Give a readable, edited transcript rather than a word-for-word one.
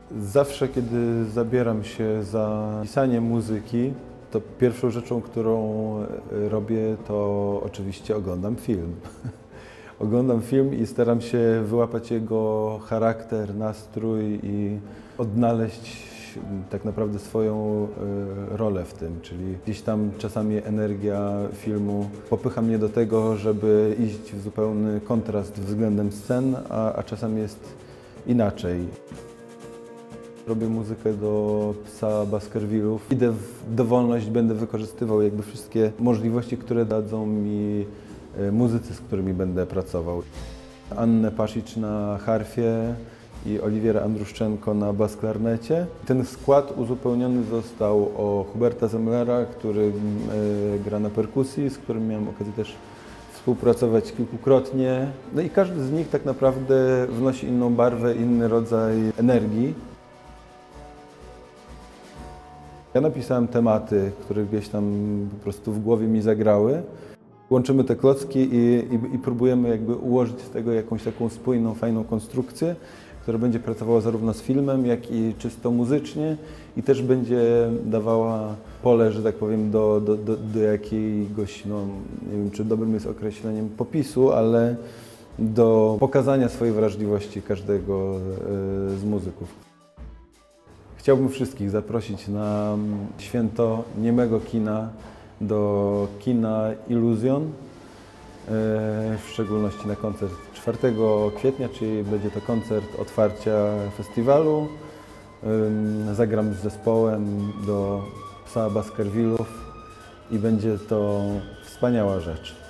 Zawsze, kiedy zabieram się za pisanie muzyki, to pierwszą rzeczą, którą robię, to oczywiście oglądam film. Oglądam film i staram się wyłapać jego charakter, nastrój i odnaleźć tak naprawdę swoją rolę w tym, czyli gdzieś tam czasami energia filmu popycha mnie do tego, żeby iść w zupełny kontrast względem scen, a czasami jest inaczej. Robię muzykę do Psa Baskervillów. Idę w dowolność, będę wykorzystywał jakby wszystkie możliwości, które dadzą mi muzycy, z którymi będę pracował. Annę Pasicz na harfie i Oliwiera Andruszczenko na bas-klarnecie. Ten skład uzupełniony został o Huberta Zemlera, który gra na perkusji, z którym miałem okazję też współpracować kilkukrotnie. No i każdy z nich tak naprawdę wnosi inną barwę, inny rodzaj energii. Ja napisałem tematy, które gdzieś tam po prostu w głowie mi zagrały. Łączymy te klocki i próbujemy jakby ułożyć z tego jakąś taką spójną, fajną konstrukcję, która będzie pracowała zarówno z filmem, jak i czysto muzycznie i też będzie dawała pole, że tak powiem, do jakiegoś, no nie wiem, czy dobrym jest określeniem popisu, ale do pokazania swojej wrażliwości każdego z muzyków. Chciałbym wszystkich zaprosić na święto niemego kina, do kina Iluzjon, w szczególności na koncert 4 kwietnia, czyli będzie to koncert otwarcia festiwalu. Zagram z zespołem do Psa Baskervillów i będzie to wspaniała rzecz.